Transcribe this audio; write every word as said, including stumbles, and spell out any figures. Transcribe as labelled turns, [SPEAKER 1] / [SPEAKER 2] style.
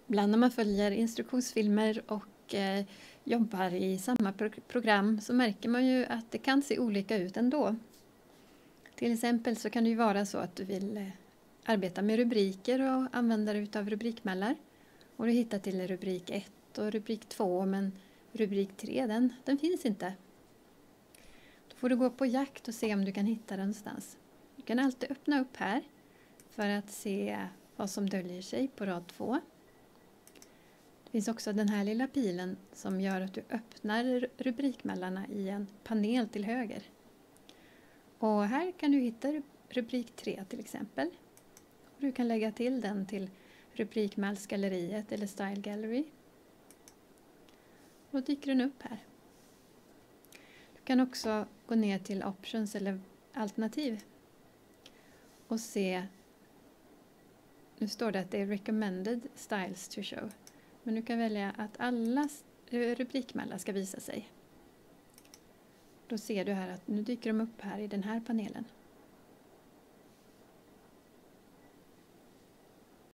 [SPEAKER 1] Ibland när man följer instruktionsfilmer och eh, jobbar i samma pro program så märker man ju att det kan se olika ut ändå. Till exempel så kan det ju vara så att du vill eh, arbeta med rubriker och använda dig av rubrikmallar. Och du hittar till rubrik ett och rubrik två, men rubrik tre den, den finns inte. Då får du gå på jakt och se om du kan hitta den någonstans. Du kan alltid öppna upp här för att se vad som döljer sig på rad två. Det finns också den här lilla pilen som gör att du öppnar rubrikmallarna i en panel till höger. Och här kan du hitta rubrik tre till exempel. Och du kan lägga till den till rubrikmallsgalleriet eller Style Gallery. Då dyker den upp här. Du kan också gå ner till Options eller alternativ och se. Nu står det att det är Recommended Styles to Show. Men du kan välja att alla rubrikmallar ska visa sig. Då ser du här att nu dyker de upp här i den här panelen.